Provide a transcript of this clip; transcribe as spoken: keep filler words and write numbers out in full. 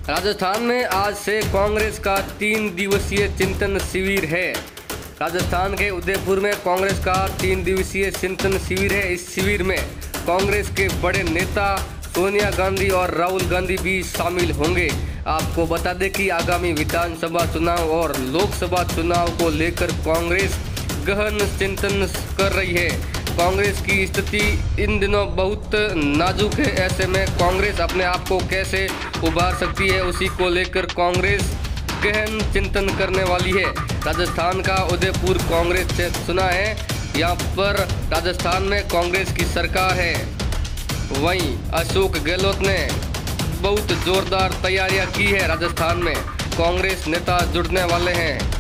राजस्थान में आज से कांग्रेस का तीन दिवसीय चिंतन शिविर है। राजस्थान के उदयपुर में कांग्रेस का तीन दिवसीय चिंतन शिविर है। इस शिविर में कांग्रेस के बड़े नेता सोनिया गांधी और राहुल गांधी भी शामिल होंगे। आपको बता दें कि आगामी विधानसभा चुनाव और लोकसभा चुनाव को लेकर कांग्रेस गहन चिंतन कर रही है। कांग्रेस की स्थिति इन दिनों बहुत नाजुक है। ऐसे में कांग्रेस अपने आप को कैसे उभार सकती है, उसी को लेकर कांग्रेस गहन चिंतन करने वाली है। राजस्थान का उदयपुर कांग्रेस से सुना है, यहाँ पर राजस्थान में कांग्रेस की सरकार है। वहीं अशोक गहलोत ने बहुत जोरदार तैयारियां की है। राजस्थान में कांग्रेस नेता जुड़ने वाले हैं।